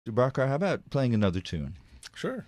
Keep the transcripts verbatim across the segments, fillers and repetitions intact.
Subhankar, how about playing another tune? Sure.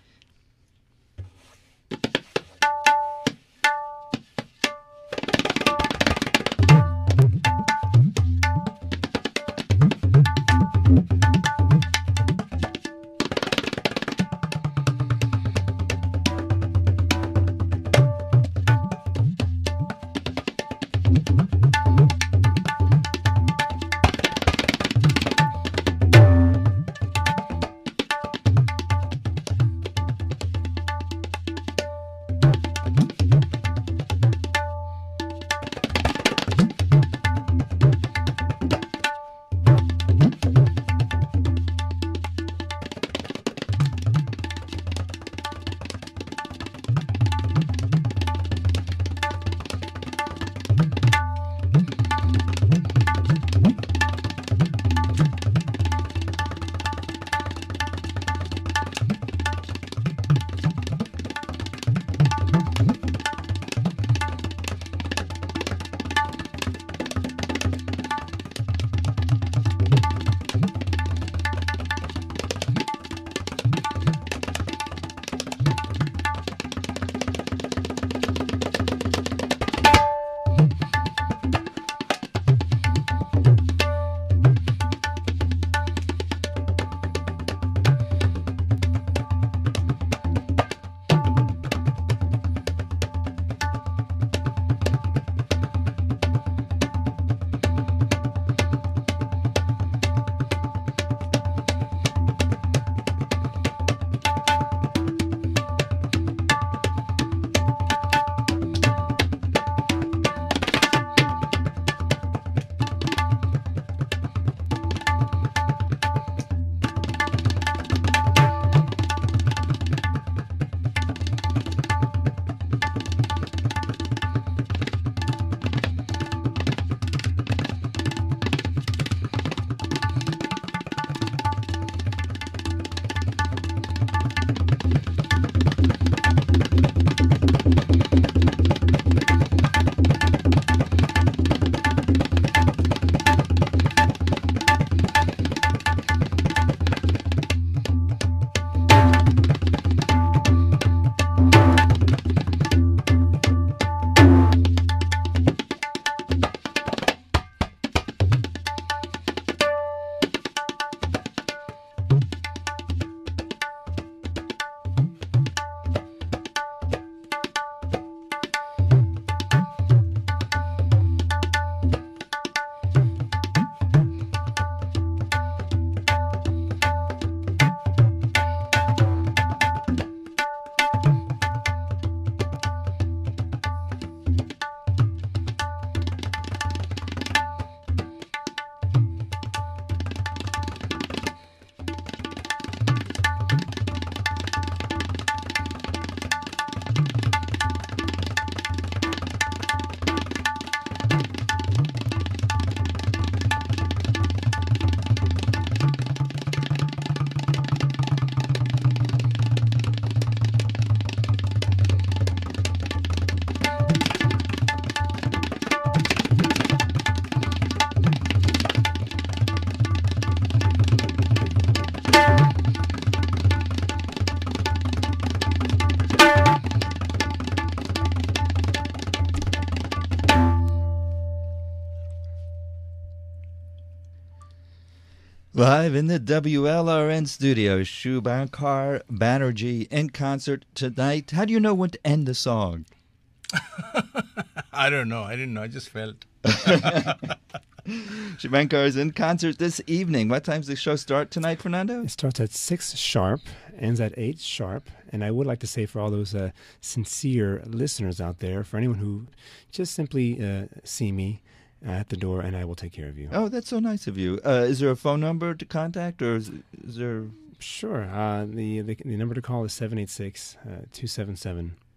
Live in the W L R N studio, Subhankar Banerjee in concert tonight. How do you know when to end the song? I don't know. I didn't know. I just felt. Subhankar is in concert this evening. What time's the show start tonight, Fernando? It starts at six sharp, ends at eight sharp. And I would like to say for all those uh, sincere listeners out there, for anyone who just simply uh, see me at the door, and I will take care of you. Oh, that's so nice of you. Uh, is there a phone number to contact, or is, is there... Sure. Uh, the, the the number to call is seven eight six, two seven seven,